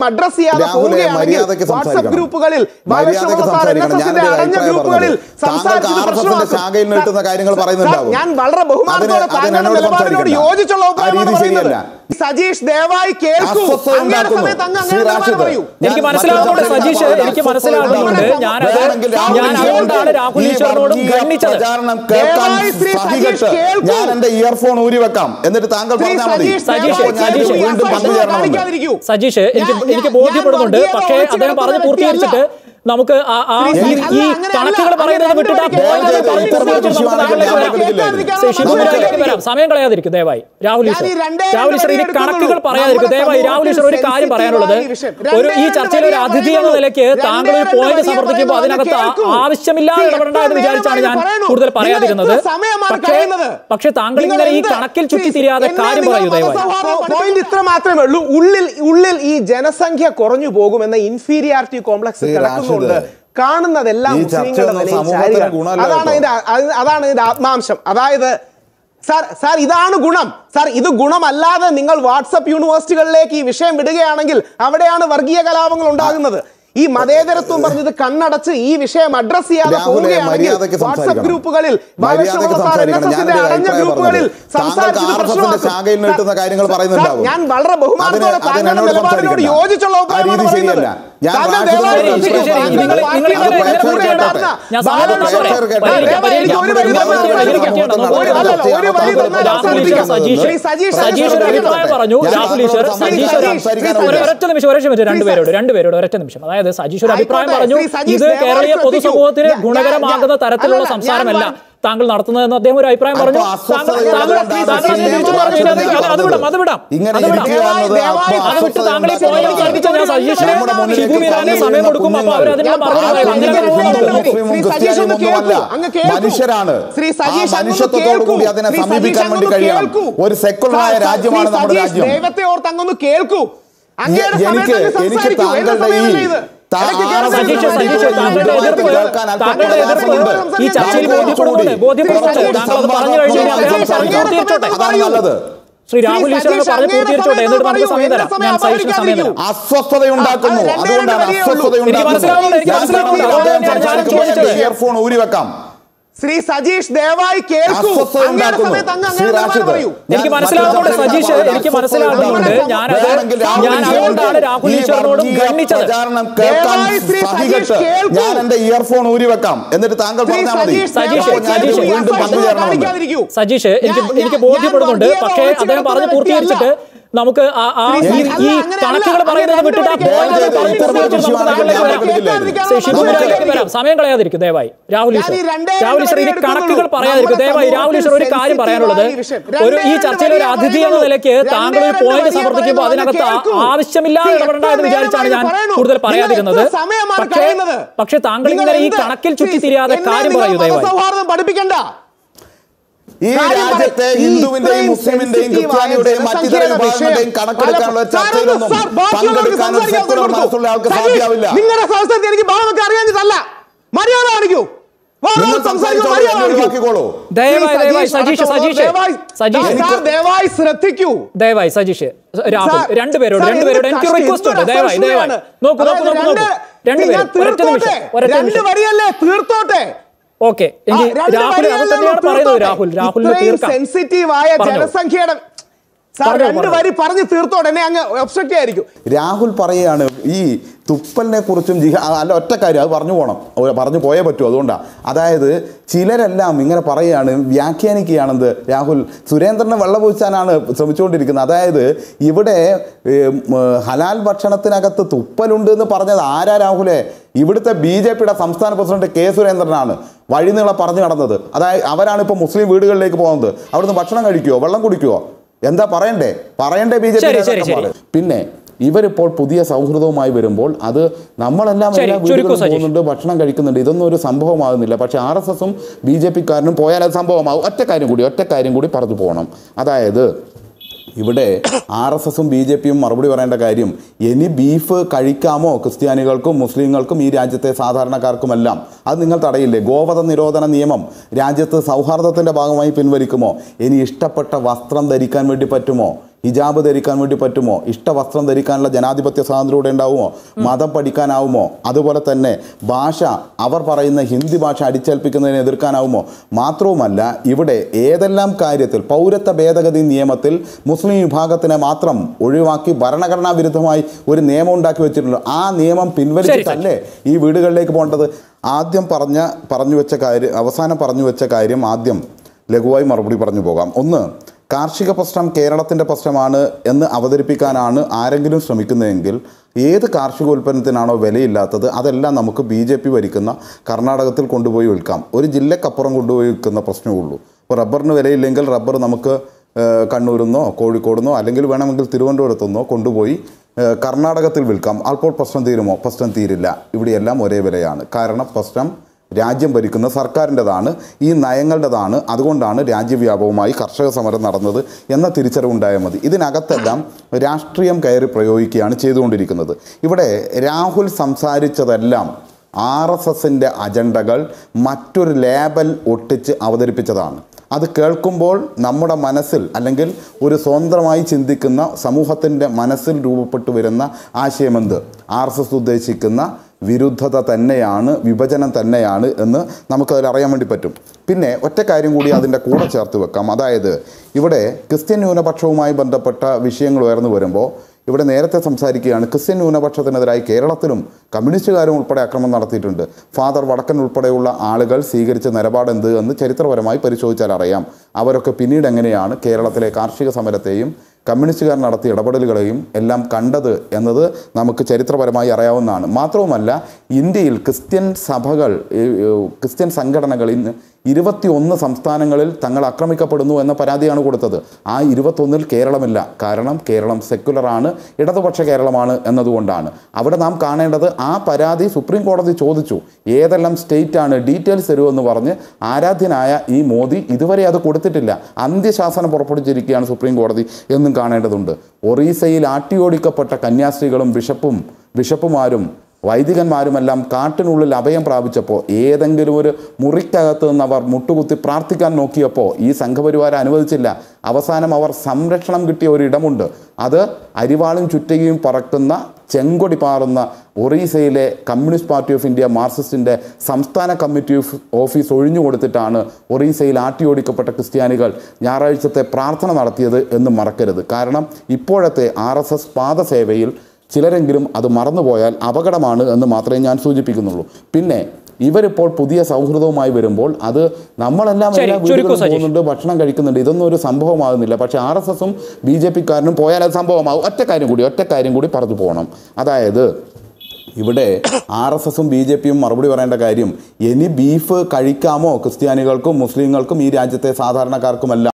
Address ചെയ്യാതെ പോവുകയാണെങ്കിൽ WhatsApp ഗ്രൂപ്പുകളിൽ അടഞ്ഞ ഗ്രൂപ്പുകളിൽ ഞാൻ വളരെ ബഹുമാനത്തോടെ താങ്കളുടെ നിലപാടിനോട് യോജിച്ചുള്ള സജീഷ് ദയവായി കേൾക്കൂ. എനിക്ക് മനസ്സിലാകുന്നുണ്ട് സജീഷ്, എനിക്ക് മനസ്സിലാകുന്നുണ്ട്. ഞാൻ അതുകൊണ്ടാണ് രാഹുൽ ഈശ്വറിനോടും ഖണ്ഡിച്ചത്. ഞാൻ എന്റെ ഇയർഫോൺ ഊരി വെക്കാം, എന്നിട്ട് താങ്കൾ പറഞ്ഞാൽ മതി. സജീഷ് എനിക്ക് ബോധ്യപ്പെടുന്നുണ്ട്. പക്ഷേ അദ്ദേഹം പറഞ്ഞു പൂർത്തീകരിച്ചിട്ട് നമുക്ക് ഈ കണക്കുകൾ പറയുന്നത് വിട്ടിട്ട് വരാം. സമയം കളയാതിരിക്കും ദയവായി. രാഹുൽ ഈശ്വർ ഇനി കണക്കുകൾ പറയാതിരിക്കും ദയവായി. രാഹുൽ ഈശ്വർ ഒരു കാര്യം പറയാനുള്ളത്, ഈ ചർച്ചയിൽ ഒരു അതിഥി എന്ന നിലയ്ക്ക് താങ്കൾ ഒരു പോയിന്റ് സമർപ്പിക്കുമ്പോൾ അതിനകത്ത് ആവശ്യമില്ലാതെ ഇടപെടേണ്ട എന്ന് വിചാരിച്ചാണ് ഞാൻ കൂടുതൽ പറയാതിരുന്നത്. പക്ഷെ താങ്കൾ ഇങ്ങനെ ഈ കണക്കിൽ ചുറ്റി തിരിയാതെ കാര്യം പറയൂ ദയവായി. പോയിന്റ് ഇത്ര മാത്രമേ ഉള്ളൂ. ഉള്ളിൽ ഈ ജനസംഖ്യ കുറഞ്ഞു പോകുമെന്ന ഇൻഫീരിയാരിറ്റി കോംപ്ലക്സ് കിടക്കുന്നു. കാണുന്നതെല്ലാം അതാണ് ഇതിന്റെ ആത്മാംശം. അതായത് സാർ ഇതാണ് ഗുണം. സാർ ഇത് ഗുണമല്ലാതെ നിങ്ങൾ വാട്സപ്പ് യൂണിവേഴ്സിറ്റികളിലേക്ക് ഈ വിഷയം വിടുകയാണെങ്കിൽ അവിടെയാണ് വർഗീയ കലാപങ്ങൾ ഉണ്ടാകുന്നത്. ഈ മതേതരത്വം പറഞ്ഞത് കണ്ണടച്ച് ഈ വിഷയം അഡ്രസ് ചെയ്യാതെ പോവുകയാണെങ്കിൽ വാട്സ്ആപ്പ് ഗ്രൂപ്പുകളിൽ അടഞ്ഞ ഗ്രൂപ്പുകളിൽ ഞാൻ വളരെ ബഹുമാനത്തോടെ താങ്കളുടെ നിലപാടിനോട് യോജിച്ചുള്ള രണ്ടുപേരോട് ഒരൊറ്റ നിമിഷം. അതായത് സജീഷ് ഒരു അഭിപ്രായം പറഞ്ഞു, ഇത് കേരളീയ പൊതുസമൂഹത്തിന് ഗുണകരമാകുന്ന തരത്തിലുള്ള സംസാരമല്ല താങ്കൾ നടത്തുന്നതെന്ന് അദ്ദേഹം ഒരു അഭിപ്രായം പറഞ്ഞു. സമയം കൊടുക്കും. അപ്പൊ അവർ അതിനുള്ള മനുഷ്യരാണ്. മനുഷ്യത്വത്തോടു കൂടി അതിനെ സമീപിക്കാൻ വേണ്ടി കഴിയണം. ഒരു സെക്കുലറായ രാജ്യമാണ് നമ്മുടെ രാജ്യം. ദൈവത്തെ ഓർത്ത് അങ്ങൊന്ന് കേൾക്കൂ. എനിക്ക് താങ്കളുടെ ഈ ചർച്ചയിൽ ശ്രീ രാഹുൽ ഈശ്വർ പറഞ്ഞു പൂർത്തീകരിച്ചോട്ടെ, എന്നിട്ട് നമുക്ക് സമയം തരാം. ഞാൻ സജീഷിന് സമയം തരാം. അസ്വസ്ഥതയുണ്ടാക്കുന്നു, അതുകൊണ്ടാണ് ഇയർഫോൺ ഊരി വെക്കാം. ശ്രീ സജീഷ് ദയവായി കേൾക്കൂ. എനിക്ക് മനസ്സിലാകുന്നുണ്ട് സജീഷ്, എനിക്ക് മനസ്സിലാകുന്നുണ്ട്. ഞാൻ അതുകൊണ്ടാണ് രാഹുൽ ഈശ്വറിനോടും ഖണ്ഡിച്ചത്. ഞാൻ എന്റെ ഇയർഫോൺ ഊരി വെക്കാം, എന്നിട്ട് താങ്കൾ പറഞ്ഞാൽ മതി. സജീഷ് എനിക്ക് ബോധ്യപ്പെടുന്നുണ്ട്. പക്ഷേ അദ്ദേഹം പറഞ്ഞു പൂർത്തീകരിച്ചിട്ട് നമുക്ക് ഈ കണക്കുകൾ പറയുന്നത് വിട്ടിട്ട് വരാം. സമയം കളയാതിരിക്കും ദയവായി. രാഹുൽ ഈശ്വർ ഇനി കണക്കുകൾ പറയാതിരിക്കും ദയവായി. രാഹുൽ ഈശ്വർ ഒരു കാര്യം പറയാനുള്ളത്, ഈ ചർച്ചയിൽ ഒരു അതിഥി എന്ന നിലയ്ക്ക് താങ്കൾ ഒരു പോയിന്റ് സമർപ്പിക്കുമ്പോൾ അതിനകത്ത് ആവശ്യമില്ലാതെ ഇടപെടേണ്ട എന്ന് വിചാരിച്ചാണ് ഞാൻ കൂടുതൽ പറയാതിരുന്നത്. പക്ഷെ താങ്കൾ ഇങ്ങനെ ഈ കണക്കിൽ ചുറ്റി തിരിയാതെ കാര്യം പറയൂ ദയവായി. പഠിപ്പിക്കണ്ട. ഈ രാജ്യത്തെ ഹിന്ദുവിന്റെയും മുസ്ലിമിന്റെയും ക്രിസ്ത്യാനിയുടെയും മറ്റിതര വിഭാഗങ്ങളുടെയും കണക്കെടുക്കാനുള്ള ചർച്ചയിലൊന്നും പങ്കെടുക്കാൻ ഒരു സെക്കുലർ മനസ്സുള്ള ആൾക്ക് സാധ്യമാവില്ല. നിങ്ങളുടെ സംസ്ഥാനത്ത് എനിക്ക് ഭാവമൊക്കെ അറിയാഞ്ഞിട്ടല്ല, മര്യാദ കാണിക്കൂ. ദയവായി ശ്രദ്ധിക്കൂ. ദയവായി സജീഷ് രാഹുൽ രണ്ടുപേരോട് എനിക്ക് റിക്വസ്റ്റ് ഉണ്ട്. ദയവായി നോക്കൂ. രണ്ട് വരിയല്ലേ തീർത്തോട്ടെ. ഓക്കെ, സെൻസിറ്റീവായ ജനസംഖ്യയുടെ രണ്ട് വരി പറഞ്ഞു തീർത്തോടെ അങ്ങ് ഒബ്സ്ട്രക്റ്റ് ആയിരിക്കും. രാഹുൽ പറയുകയാണ് ഈ തുപ്പലിനെ കുറിച്ചും അല്ല ഒറ്റ കാര്യം അത് പറഞ്ഞു പോയേ പറ്റൂ. അതുകൊണ്ടാണ്, അതായത് ചിലരെല്ലാം ഇങ്ങനെ പറയുകയാണ്, വ്യാഖ്യാനിക്കുകയാണെന്ന് രാഹുൽ സുരേന്ദ്രനെ വെള്ളപൂശാനാണ് ശ്രമിച്ചുകൊണ്ടിരിക്കുന്നത്. അതായത് ഇവിടെ ഹലാൽ ഭക്ഷണത്തിനകത്ത് തുപ്പലുണ്ട് എന്ന് പറഞ്ഞത് ആരാ രാഹുലെ? ഇവിടുത്തെ BJPയുടെ സംസ്ഥാന പ്രസിഡന്റ് K. സുരേന്ദ്രനാണ് വഴിനീളം പറഞ്ഞു നടന്നത്. അതായത് അവരാണ് ഇപ്പോൾ മുസ്ലിം വീടുകളിലേക്ക് പോകുന്നത്. അവിടുന്ന് ഭക്ഷണം കഴിക്കുവോ, വെള്ളം കുടിക്കുവോ, എന്താ പറയണ്ടേ BJP. പിന്നെ ഇവരിപ്പോൾ പുതിയ സൗഹൃദവുമായി വരുമ്പോൾ അത് നമ്മളെല്ലാം പോകുന്നുണ്ട്, ഭക്ഷണം കഴിക്കുന്നുണ്ട്, ഇതൊന്നും ഒരു സംഭവമാകുന്നില്ല. പക്ഷേ RSSും BJPക്കാരനും പോയാൽ അത് സംഭവമാകും. ഒറ്റ കാര്യം കൂടി പറഞ്ഞു പോകണം. അതായത് ഇവിടെ RSSും BJPയും മറുപടി പറയേണ്ട കാര്യം, ഇനി ബീഫ് കഴിക്കാമോ ക്രിസ്ത്യാനികൾക്കും മുസ്ലിങ്ങൾക്കും ഈ രാജ്യത്തെ സാധാരണക്കാർക്കുമെല്ലാം? അത് നിങ്ങൾ തടയില്ലേ? ഗോവധ നിരോധന നിയമം രാജ്യത്ത് സൗഹാർദ്ദത്തിൻ്റെ ഭാഗമായി പിൻവലിക്കുമോ? ഇനി ഇഷ്ടപ്പെട്ട വസ്ത്രം ധരിക്കാൻ വേണ്ടി പറ്റുമോ? ഹിജാബ് ധരിക്കാൻ വേണ്ടി പറ്റുമോ? ഇഷ്ടവസ്ത്രം ധരിക്കാനുള്ള ജനാധിപത്യ സ്വാതന്ത്ര്യം ഇവിടെ ഉണ്ടാവുമോ? മതം പഠിക്കാനാവുമോ? അതുപോലെ തന്നെ ഭാഷ, അവർ പറയുന്ന ഹിന്ദി ഭാഷ അടിച്ചേൽപ്പിക്കുന്നതിനെ എതിർക്കാനാവുമോ? മാത്രവുമല്ല, ഇവിടെ ഏതെല്ലാം കാര്യത്തിൽ പൗരത്വ ഭേദഗതി നിയമത്തിൽ മുസ്ലിം വിഭാഗത്തിനെ മാത്രം ഒഴിവാക്കി ഭരണഘടനാ വിരുദ്ധമായി ഒരു നിയമം ഉണ്ടാക്കി വെച്ചിട്ടുണ്ട്. ആ നിയമം പിൻവലിച്ചിട്ടല്ലേ ഈ വീടുകളിലേക്ക് പോകേണ്ടത്? ആദ്യം അവസാനം പറഞ്ഞു വെച്ച കാര്യം ആദ്യം ലഘുവായി മറുപടി പറഞ്ഞു പോകാം. ഒന്ന്, കാർഷിക പ്രശ്നം കേരളത്തിൻ്റെ പ്രശ്നമാണ് എന്ന് അവതരിപ്പിക്കാനാണ് ആരെങ്കിലും ശ്രമിക്കുന്നതെങ്കിൽ ഏത് കാർഷിക ഉൽപ്പന്നത്തിനാണോ വിലയില്ലാത്തത് അതെല്ലാം നമുക്ക് BJP ഭരിക്കുന്ന കർണാടകത്തിൽ കൊണ്ടുപോയി വിൽക്കാം. ഒരു ജില്ലക്കപ്പുറം കൊണ്ടുപോയി വിൽക്കുന്ന പ്രശ്നമേ ഉള്ളൂ. ഇപ്പോൾ റബ്ബറിന് വിലയില്ലെങ്കിൽ റബ്ബർ നമുക്ക് കണ്ണൂരിന്നോ കോഴിക്കോടുന്നോ അല്ലെങ്കിൽ വേണമെങ്കിൽ തിരുവനന്തപുരത്തുനിന്നോ കൊണ്ടുപോയി കർണാടകത്തിൽ വിൽക്കാം. അപ്പോൾ പ്രശ്നം തീരുമോ? പ്രശ്നം തീരില്ല. ഇവിടെയെല്ലാം ഒരേ വിലയാണ്. കാരണം പ്രശ്നം രാജ്യം ഭരിക്കുന്ന സർക്കാരിൻ്റെതാണ്, ഈ നയങ്ങളുടേതാണ്. അതുകൊണ്ടാണ് രാജ്യവ്യാപകമായി കർഷക സമരം നടന്നത് എന്ന തിരിച്ചറിവുണ്ടായാൽ മതി. ഇതിനകത്തെല്ലാം രാഷ്ട്രീയം കയറി പ്രയോഗിക്കുകയാണ് ചെയ്തുകൊണ്ടിരിക്കുന്നത്. ഇവിടെ രാഹുൽ സംസാരിച്ചതെല്ലാം RSSൻ്റെ അജണ്ടകൾ മറ്റൊരു ലേബൽ ഒട്ടിച്ച് അവതരിപ്പിച്ചതാണ്. അത് കേൾക്കുമ്പോൾ നമ്മുടെ മനസ്സിൽ അല്ലെങ്കിൽ ഒരു സ്വതന്ത്രമായി ചിന്തിക്കുന്ന സമൂഹത്തിൻ്റെ മനസ്സിൽ രൂപപ്പെട്ടു വരുന്ന ആശയമെന്ത്? RSS ഉദ്ദേശിക്കുന്ന വിരുദ്ധത തന്നെയാണ്, വിഭജനം തന്നെയാണ് എന്ന് നമുക്കതിൽ അറിയാൻ വേണ്ടി പറ്റും. പിന്നെ ഒറ്റ കാര്യം കൂടി അതിൻ്റെ കൂടെ ചേർത്ത് വെക്കാം. അതായത് ഇവിടെ ക്രിസ്ത്യൻ ന്യൂനപക്ഷവുമായി ബന്ധപ്പെട്ട വിഷയങ്ങൾ ഉയർന്നു വരുമ്പോൾ ഇവിടെ നേരത്തെ സംസാരിക്കുകയാണ്, ക്രിസ്ത്യൻ ന്യൂനപക്ഷത്തിനെതിരായി കേരളത്തിലും കമ്മ്യൂണിസ്റ്റുകാരും ഉൾപ്പെടെ ആക്രമണം നടത്തിയിട്ടുണ്ട്. ഫാദർ വടക്കൻ ഉൾപ്പെടെയുള്ള ആളുകൾ സ്വീകരിച്ച നിലപാടെന്ത് എന്ന് ചരിത്രപരമായി പരിശോധിച്ചാൽ അറിയാം. അവരൊക്കെ പിന്നീട് എങ്ങനെയാണ് കേരളത്തിലെ കാർഷിക സമരത്തെയും കമ്മ്യൂണിസ്റ്റുകാർ നടത്തിയ ഇടപെടലുകളെയും എല്ലാം കണ്ടത് എന്നത് നമുക്ക് ചരിത്രപരമായി അറിയാവുന്നതാണ്. മാത്രവുമല്ല, ഇന്ത്യയിൽ ക്രിസ്ത്യൻ സഭകൾ, ക്രിസ്ത്യൻ സംഘടനകൾ ഇന്ന് 21 സംസ്ഥാനങ്ങളിൽ തങ്ങൾ ആക്രമിക്കപ്പെടുന്നു എന്ന പരാതിയാണ് കൊടുത്തത്. ആ 21-ൽ കേരളമില്ല. കാരണം കേരളം സെക്കുലറാണ്, ഇടതുപക്ഷ കേരളമാണ് എന്നതുകൊണ്ടാണ്. അവിടെ നാം കാണേണ്ടത് ആ പരാതി സുപ്രീം കോടതി ചോദിച്ചു, ഏതെല്ലാം സ്റ്റേറ്റാണ് ഡീറ്റെയിൽസ് തരുമെന്ന് പറഞ്ഞ് ആരാധ്യനായ ഈ മോദി ഇതുവരെ അത് കൊടുത്തിട്ടില്ല. അന്ത്യശാസനം പുറപ്പെടുവിച്ചിരിക്കുകയാണ് സുപ്രീം കോടതി എന്നും കാണേണ്ടതുണ്ട്. ഒറീസയിൽ ആട്ടിയോടിക്കപ്പെട്ട കന്യാസ്ത്രീകളും ബിഷപ്പുമാരും വൈദികന്മാരുമെല്ലാം കാട്ടിനുള്ളിൽ അഭയം പ്രാപിച്ചപ്പോൾ ഏതെങ്കിലും ഒരു മുറിക്കകത്ത് നിന്ന് അവർ മുട്ടുകുത്തി പ്രാർത്ഥിക്കാൻ നോക്കിയപ്പോൾ ഈ സംഘപരിവാരം അനുവദിച്ചില്ല. അവസാനം അവർ സംരക്ഷണം കിട്ടിയ ഒരിടമുണ്ട്. അത് അരിവാളും ചുറ്റികയും പറക്കുന്ന ചെങ്കൊടി പാറുന്ന ഒറീസയിലെ കമ്മ്യൂണിസ്റ്റ് പാർട്ടി ഓഫ് ഇന്ത്യ മാർക്സിസ്റ്റിൻ്റെ സംസ്ഥാന കമ്മിറ്റി ഓഫീസ് ഒഴിഞ്ഞു കൊടുത്തിട്ടാണ് ഒറീസയിൽ ആട്ടിയോടിക്കപ്പെട്ട ക്രിസ്ത്യാനികൾ ഞായറാഴ്ചത്തെ പ്രാർത്ഥന നടത്തിയത് എന്ന് മറക്കരുത്. കാരണം ഇപ്പോഴത്തെ RSS പാദസേവയിൽ ചിലരെങ്കിലും അത് മറന്നുപോയാൽ അപകടമാണ് എന്ന് മാത്രമേ ഞാൻ സൂചിപ്പിക്കുന്നുള്ളൂ. പിന്നെ ഇവരിപ്പോൾ പുതിയ സൗഹൃദവുമായി വരുമ്പോൾ അത് നമ്മളെല്ലാം പോകുന്നുണ്ട്, ഭക്ഷണം കഴിക്കുന്നുണ്ട്, ഇതൊന്നും ഒരു സംഭവമാകുന്നില്ല. പക്ഷേ RSSും BJPക്കാരനും പോയാൽ അത് സംഭവമാകും. ഒറ്റ കാര്യം കൂടി പറഞ്ഞു പോകണം. അതായത് ഇവിടെ RSSും BJPയും മറുപടി പറയേണ്ട കാര്യം, ഇനി ബീഫ് കഴിക്കാമോ ക്രിസ്ത്യാനികൾക്കും മുസ്ലിങ്ങൾക്കും ഈ രാജ്യത്തെ സാധാരണക്കാർക്കുമല്ല.